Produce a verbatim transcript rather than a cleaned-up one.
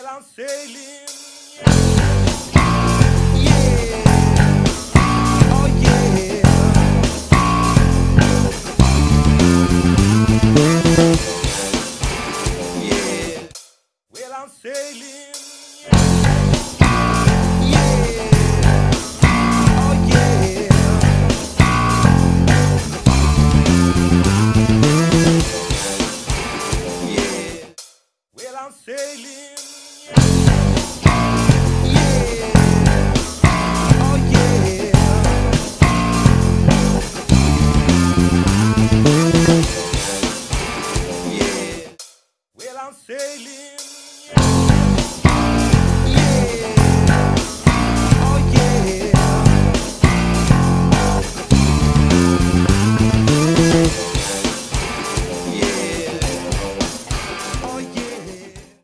Well, I'm sailing. Yeah. Oh, yeah. Yeah. Well, I'm sailing. Yeah. Oh, yeah. Yeah. Well, I'm sailing.